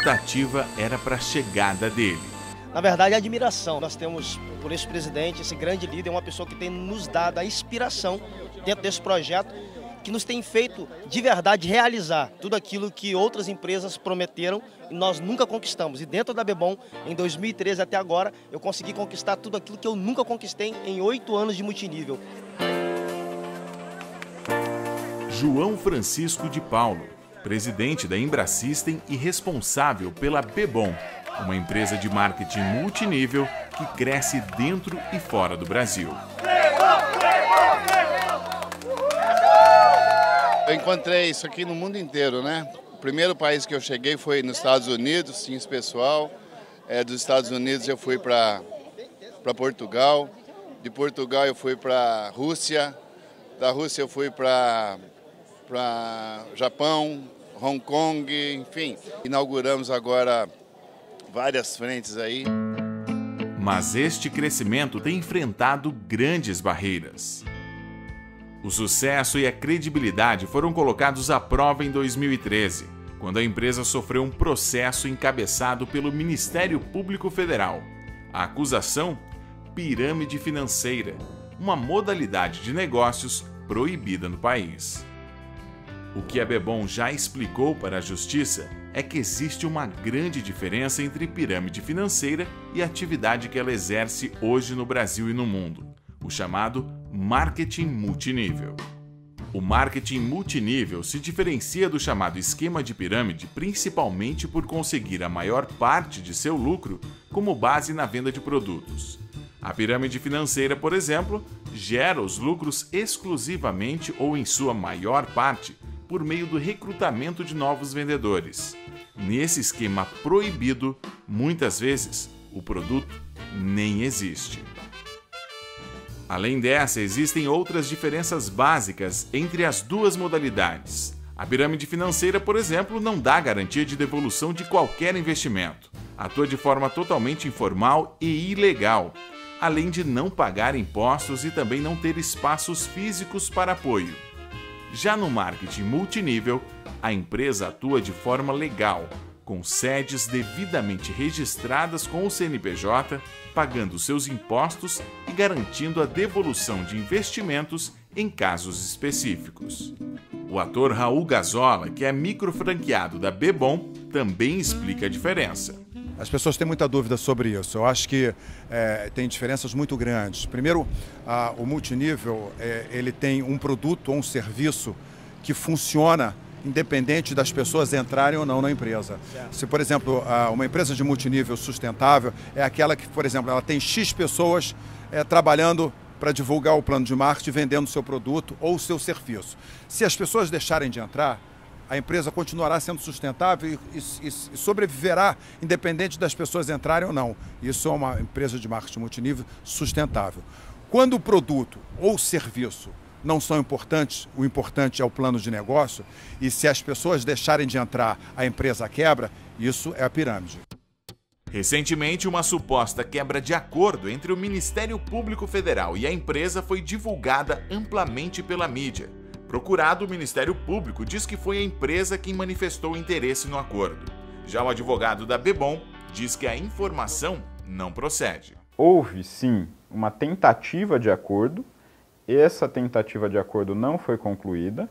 expectativa era para a chegada dele. Na verdade, a admiração. Nós temos por esse presidente, esse grande líder, uma pessoa que tem nos dado a inspiração dentro desse projeto, que nos tem feito de verdade realizar tudo aquilo que outras empresas prometeram e nós nunca conquistamos. E dentro da Bebom, em 2013 até agora, eu consegui conquistar tudo aquilo que eu nunca conquistei em 8 anos de multinível. João Francisco de Paulo, presidente da Embrasystem e responsável pela Bebom, uma empresa de marketing multinível que cresce dentro e fora do Brasil. Eu encontrei isso aqui no mundo inteiro, né? O primeiro país que eu cheguei foi nos Estados Unidos, tinha esse pessoal. Dos Estados Unidos eu fui para Portugal, de Portugal eu fui para Rússia, da Rússia eu fui para Japão, Hong Kong, enfim. Inauguramos agora várias frentes aí. Mas este crescimento tem enfrentado grandes barreiras. O sucesso e a credibilidade foram colocados à prova em 2013, quando a empresa sofreu um processo encabeçado pelo Ministério Público Federal. A acusação? Pirâmide financeira, uma modalidade de negócios proibida no país. O que a Bebom já explicou para a Justiça é que existe uma grande diferença entre pirâmide financeira e a atividade que ela exerce hoje no Brasil e no mundo, o chamado marketing multinível. O marketing multinível se diferencia do chamado esquema de pirâmide principalmente por conseguir a maior parte de seu lucro como base na venda de produtos. A pirâmide financeira, por exemplo, gera os lucros exclusivamente ou em sua maior parte por meio do recrutamento de novos vendedores. Nesse esquema proibido, muitas vezes, o produto nem existe. Além dessa, existem outras diferenças básicas entre as duas modalidades. A pirâmide financeira, por exemplo, não dá garantia de devolução de qualquer investimento. Atua de forma totalmente informal e ilegal, além de não pagar impostos e também não ter espaços físicos para apoio. Já no marketing multinível, a empresa atua de forma legal, com sedes devidamente registradas com o CNPJ, pagando seus impostos e garantindo a devolução de investimentos em casos específicos. O ator Raul Gazola, que é microfranqueado da Bebom, também explica a diferença. As pessoas têm muita dúvida sobre isso. Eu acho que tem diferenças muito grandes. Primeiro, o multinível ele tem um produto ou um serviço que funciona independente das pessoas entrarem ou não na empresa. Se, por exemplo, uma empresa de multinível sustentável é aquela que, por exemplo, ela tem X pessoas trabalhando para divulgar o plano de marketing, vendendo o seu produto ou o seu serviço. Se as pessoas deixarem de entrar, a empresa continuará sendo sustentável e sobreviverá independente das pessoas entrarem ou não. Isso é uma empresa de marketing multinível sustentável. Quando o produto ou o serviço não são importantes, o importante é o plano de negócio, e se as pessoas deixarem de entrar, a empresa quebra, isso é a pirâmide. Recentemente, uma suposta quebra de acordo entre o Ministério Público Federal e a empresa foi divulgada amplamente pela mídia. Procurado, o Ministério Público diz que foi a empresa quem manifestou interesse no acordo. Já o advogado da Bebom diz que a informação não procede. Houve, sim, uma tentativa de acordo. Essa tentativa de acordo não foi concluída,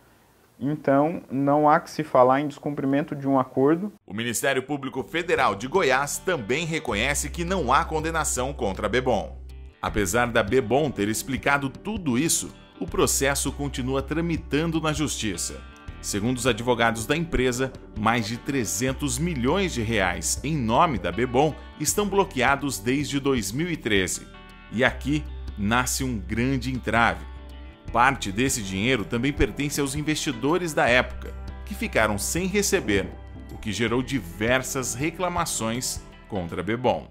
então não há que se falar em descumprimento de um acordo. O Ministério Público Federal de Goiás também reconhece que não há condenação contra a Bebom. Apesar da Bebom ter explicado tudo isso, o processo continua tramitando na Justiça. Segundo os advogados da empresa, mais de 300 milhões de reais em nome da Bebom estão bloqueados desde 2013. E aqui nasce um grande entrave. Parte desse dinheiro também pertence aos investidores da época, que ficaram sem receber, o que gerou diversas reclamações contra a Bebom.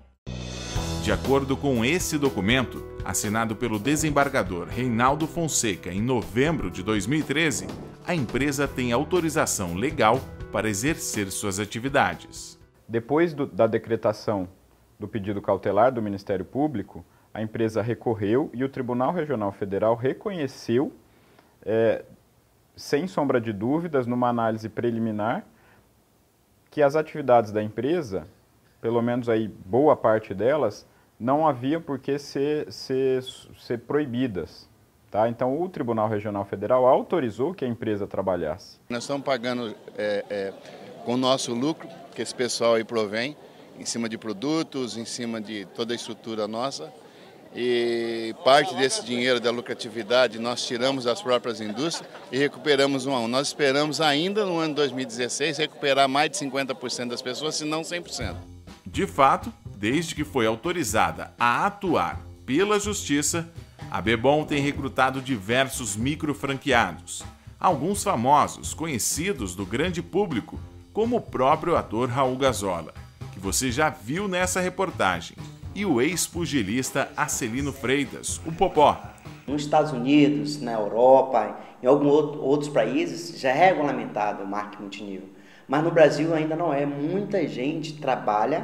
De acordo com esse documento, assinado pelo desembargador Reinaldo Fonseca em novembro de 2013, a empresa tem autorização legal para exercer suas atividades. Depois da decretação do pedido cautelar do Ministério Público, a empresa recorreu e o Tribunal Regional Federal reconheceu, sem sombra de dúvidas, numa análise preliminar, que as atividades da empresa, pelo menos aí boa parte delas, não havia por que ser proibidas. Tá? Então, o Tribunal Regional Federal autorizou que a empresa trabalhasse. Nós estamos pagando com o nosso lucro, que esse pessoal aí provém, em cima de produtos, em cima de toda a estrutura nossa. E parte desse dinheiro da lucratividade nós tiramos das próprias indústrias e recuperamos um a um. Nós esperamos ainda no ano 2016 recuperar mais de 50% das pessoas, se não 100%. De fato, desde que foi autorizada a atuar pela Justiça, a Bebom tem recrutado diversos microfranqueados, alguns famosos, conhecidos do grande público, como o próprio ator Raul Gazola, que você já viu nessa reportagem, e o ex-pugilista Arcelino Freitas, o Popó. Nos Estados Unidos, na Europa, em alguns outros países, já é regulamentado o marketing multinível. Mas no Brasil ainda não é. Muita gente trabalha,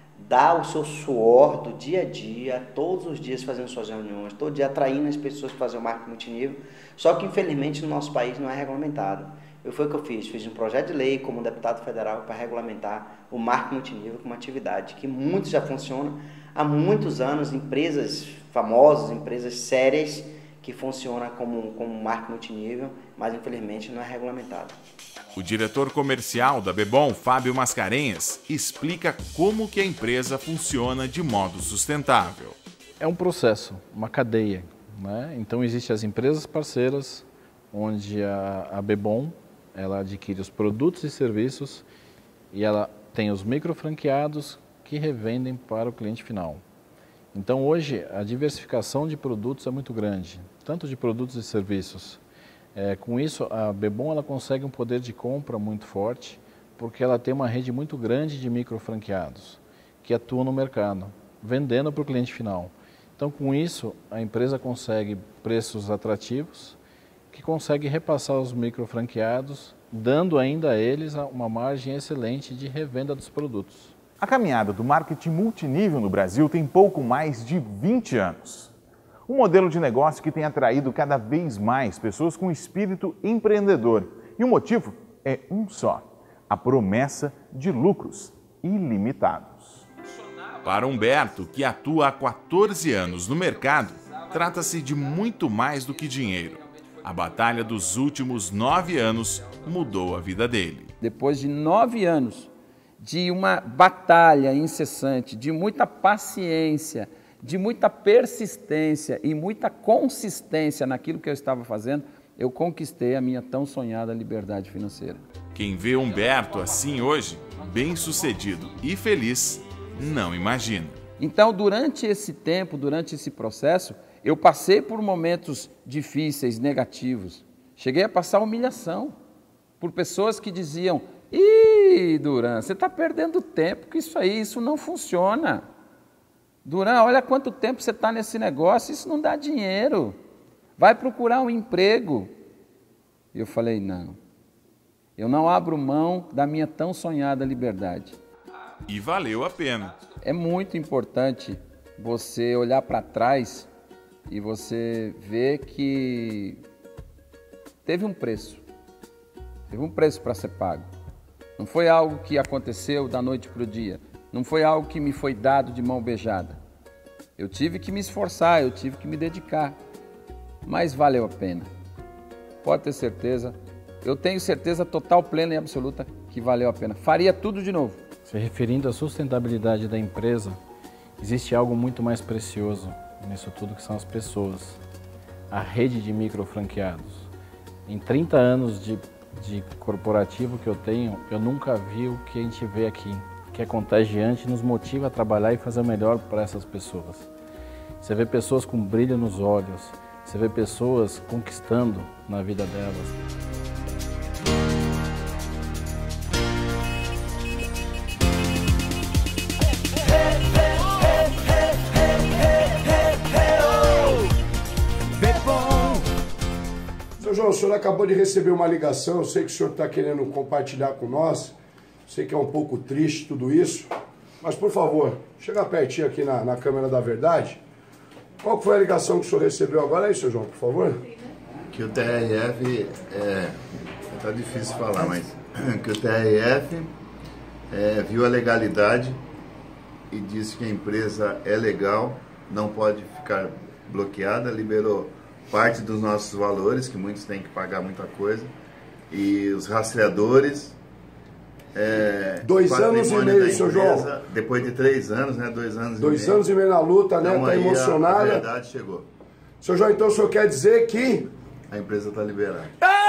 dá o seu suor do dia a dia, todos os dias fazendo suas reuniões, todo dia atraindo as pessoas para fazer o marketing multinível. Só que, infelizmente, no nosso país não é regulamentado. Foi o que eu fiz. Fiz um projeto de lei como deputado federal para regulamentar o marketing multinível como atividade, que muito já funciona há muitos anos, empresas famosas, empresas sérias que funcionam como marketing multinível, mas infelizmente não é regulamentado. O diretor comercial da Bebom, Fábio Mascarenhas, explica como que a empresa funciona de modo sustentável. É um processo, uma cadeia, né? Então existem as empresas parceiras, onde a Bebom ela adquire os produtos e serviços e ela tem os microfranqueados que revendem para o cliente final. Então hoje a diversificação de produtos é muito grande, tanto de produtos e serviços. Com isso a Bebom ela consegue um poder de compra muito forte, porque ela tem uma rede muito grande de microfranqueados que atuam no mercado, vendendo para o cliente final. Então com isso a empresa consegue preços atrativos, que consegue repassar os microfranqueados, dando ainda a eles uma margem excelente de revenda dos produtos. A caminhada do marketing multinível no Brasil tem pouco mais de 20 anos. Um modelo de negócio que tem atraído cada vez mais pessoas com espírito empreendedor. E o motivo é um só: a promessa de lucros ilimitados. Para Humberto, que atua há 14 anos no mercado, trata-se de muito mais do que dinheiro. A batalha dos últimos 9 anos mudou a vida dele. Depois de 9 anos de uma batalha incessante, de muita paciência, de muita persistência e muita consistência naquilo que eu estava fazendo, eu conquistei a minha tão sonhada liberdade financeira. Quem vê Humberto assim hoje, bem-sucedido e feliz, não imagina. Então, durante esse tempo, durante esse processo, eu passei por momentos difíceis, negativos. Cheguei a passar humilhação por pessoas que diziam: "Ih, Duran, você está perdendo tempo, que isso não funciona. Duran, olha quanto tempo você está nesse negócio, isso não dá dinheiro. Vai procurar um emprego." E eu falei: não, eu não abro mão da minha tão sonhada liberdade. E valeu a pena. É muito importante você olhar para trás e você ver que teve um preço para ser pago. Não foi algo que aconteceu da noite para o dia, não foi algo que me foi dado de mão beijada. Eu tive que me esforçar, eu tive que me dedicar, mas valeu a pena. Pode ter certeza, eu tenho certeza total, plena e absoluta que valeu a pena. Faria tudo de novo. Se referindo à sustentabilidade da empresa, existe algo muito mais precioso nisso tudo, que são as pessoas. A rede de microfranqueados. Em 30 anos de corporativo que eu tenho, eu nunca vi o que a gente vê aqui, que é contagiante, nos motiva a trabalhar e fazer o melhor para essas pessoas. Você vê pessoas com brilho nos olhos, você vê pessoas conquistando na vida delas. João, o senhor acabou de receber uma ligação, eu sei que o senhor está querendo compartilhar com nós, sei que é um pouco triste tudo isso, mas por favor, chega pertinho aqui na câmera da verdade. Qual foi a ligação que o senhor recebeu agora aí, seu João, por favor? Que o TRF, tá difícil falar, mas que o TRF viu a legalidade e disse que a empresa é legal, não pode ficar bloqueada, liberou parte dos nossos valores, que muitos têm que pagar muita coisa, e os rastreadores. 2 anos e meio, seu João. Depois de 3 anos, né? 2 anos e meio. 2 anos e meio na luta, né? Então, tá emocionada. A verdade chegou. Seu João, então o senhor quer dizer que a empresa está liberada.